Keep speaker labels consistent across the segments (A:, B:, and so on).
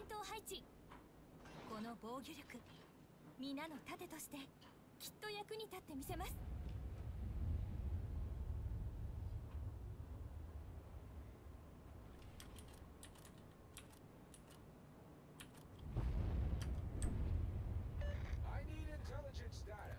A: 塔配置。この防御力、皆の盾としてきっと役に立ってみせます。
B: I need intelligence data.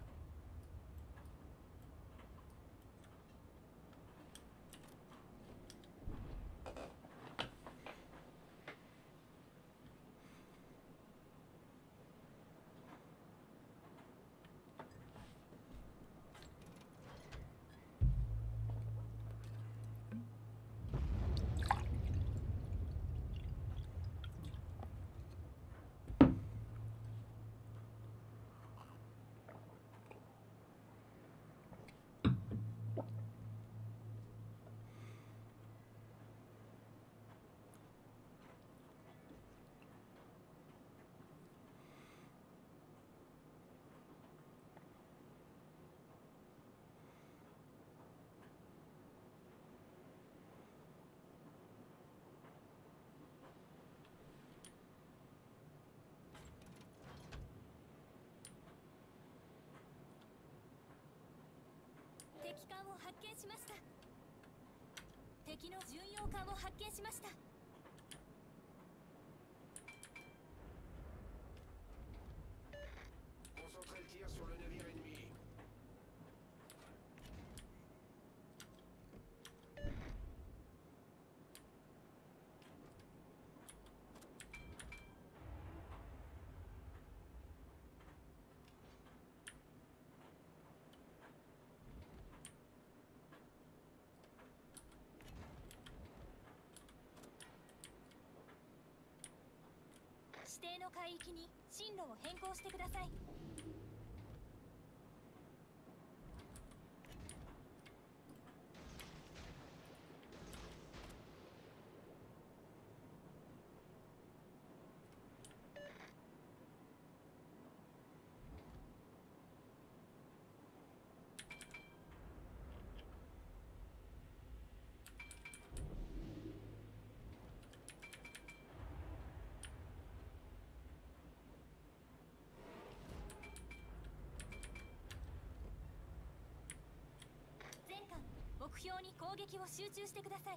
A: 敵艦を発見しました。敵の巡洋艦を発見しました。
B: Concentrez le tir sur le navire ennemi.
A: 指定の海域に進路を変更してください。目標に攻撃を集中してください。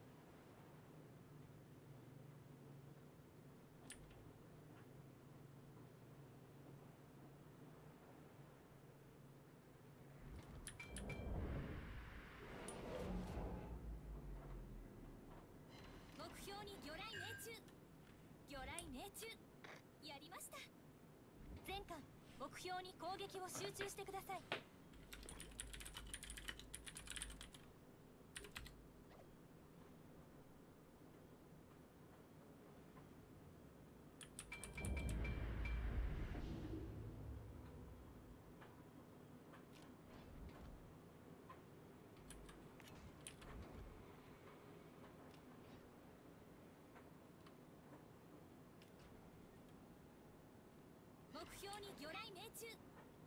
A: 目標に魚雷命中。魚雷命中。やりました。全艦目標に攻撃を集中してください。目標に魚雷命中。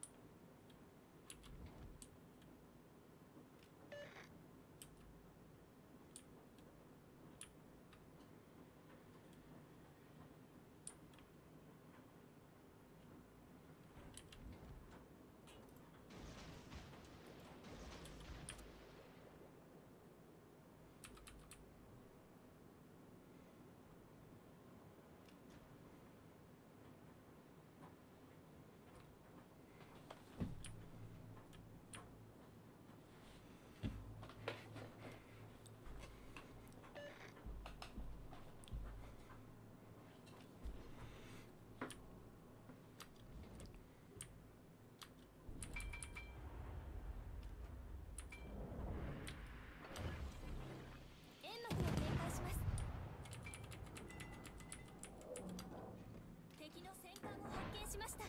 A: 敵の戦艦を発見しました。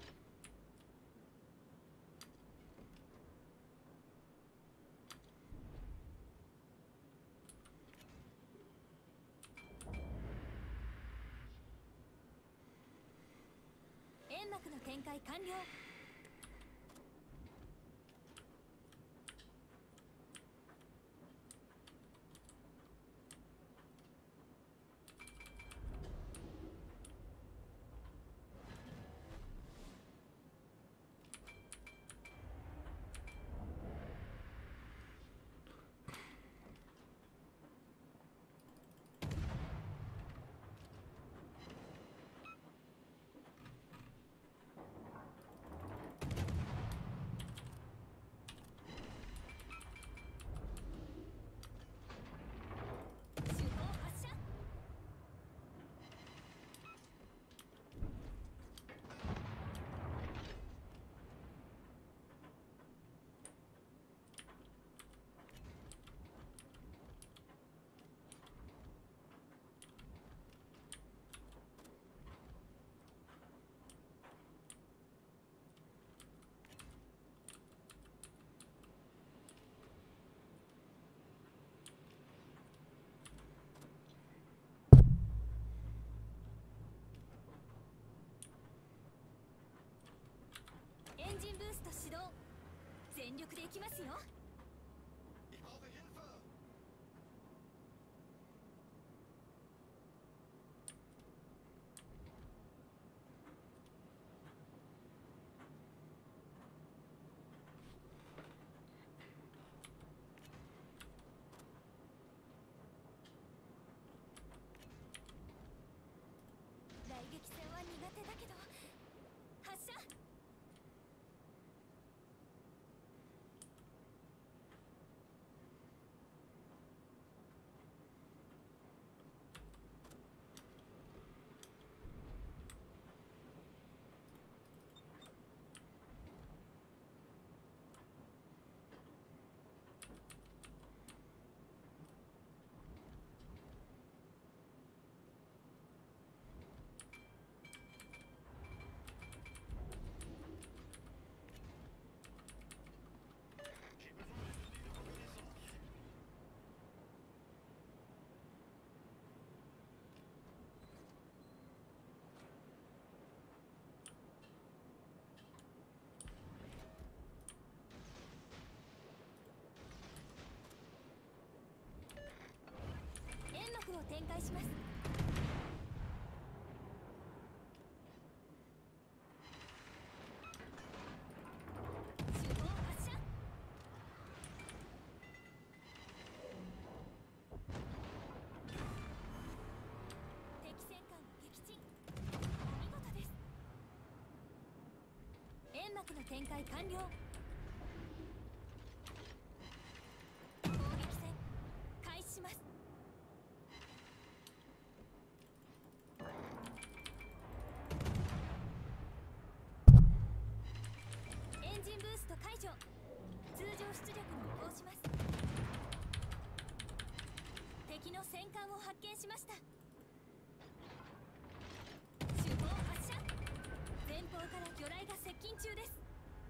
A: 煙幕の展開完了。 始動。全力で行きますよ。雷撃戦は苦手だけど発射。を展開します。手法発射。敵戦艦撃沈。お見事です。煙幕の展開完了。攻撃戦開始します。エンジンブースト解除。通常出力に移行します。敵の戦艦を発見しました。手法発射。前方から魚雷が接近中です。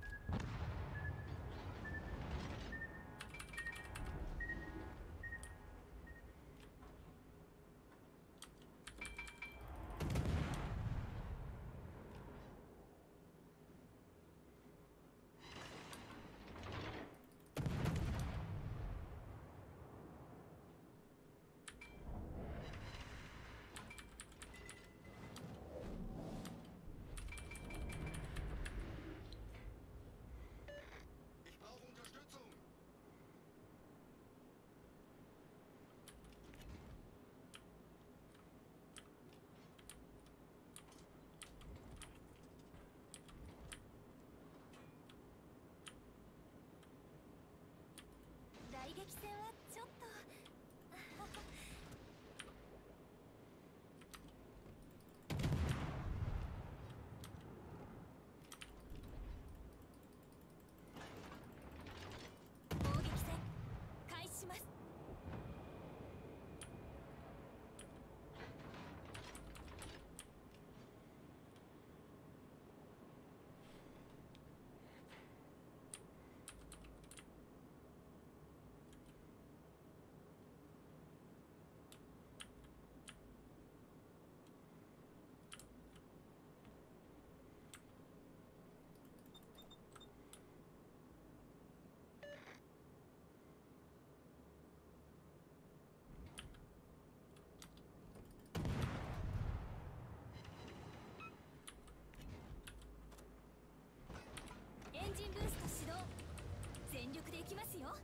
A: 雷撃戦はちょっと攻撃戦開始します。エンジンブースト始動。全力でいきますよ。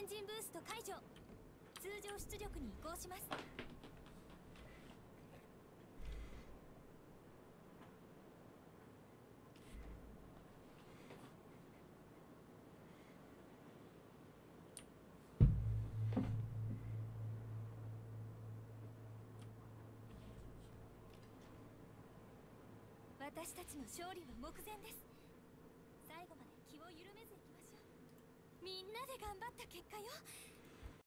A: ンジンブースト解除。通常出力に移行します。私たちの勝利は目前です。最後まで気を緩めずいきましょう。みんなで頑張った結果よ。